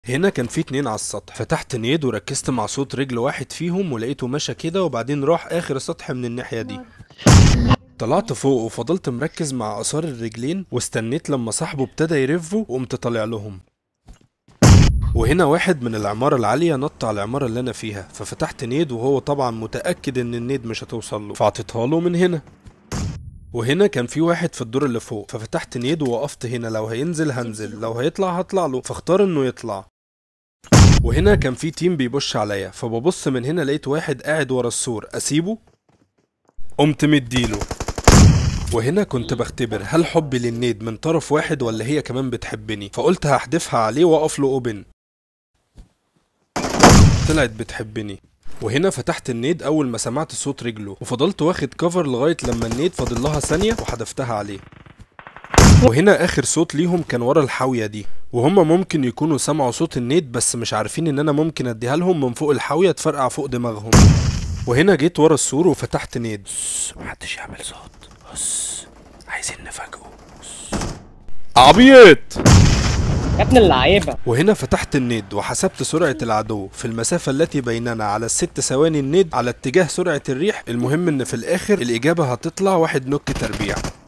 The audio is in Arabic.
هنا كان في اتنين على السطح، فتحت نيد وركزت مع صوت رجل واحد فيهم ولقيته مشى كده وبعدين راح اخر السطح من الناحية دي. طلعت فوق وفضلت مركز مع اثار الرجلين واستنيت لما صاحبه ابتدى يرفه وقمت طالع لهم. وهنا واحد من العمارة العالية نط على العمارة اللي انا فيها، ففتحت نيد وهو طبعا متأكد ان النيد مش هتوصل له فعطيتها له من هنا. وهنا كان في واحد في الدور اللي فوق، ففتحت نيد ووقفت هنا، لو هينزل هنزل لو هيطلع هطلع له، فاختار انه يطلع. وهنا كان في تيم بيبش عليا، فببص من هنا لقيت واحد قاعد ورا السور، اسيبه؟ قمت مديله. وهنا كنت بختبر هل حبي للنيد من طرف واحد ولا هي كمان بتحبني، فقلت هحدفها عليه واقف له اوبن. طلعت بتحبني. وهنا فتحت النيد اول ما سمعت صوت رجله وفضلت واخد كفر لغايه لما النيد فاضل لها ثانيه وحدفتها عليه. وهنا اخر صوت ليهم كان ورا الحاويه دي، وهم ممكن يكونوا سمعوا صوت النيد بس مش عارفين ان انا ممكن اديها لهم من فوق الحاويه تفرقع فوق دماغهم. وهنا جيت ورا السور وفتحت نيد. محدش يعمل صوت، عايزين نفاجئه. عبيط يا ابن اللعيبه. وهنا فتحت النيد وحسبت سرعة العدو في المسافة التي بيننا على ال6 ثواني النيد على اتجاه سرعة الريح. المهم ان في الاخر الاجابة هتطلع 1 نوك تربيع.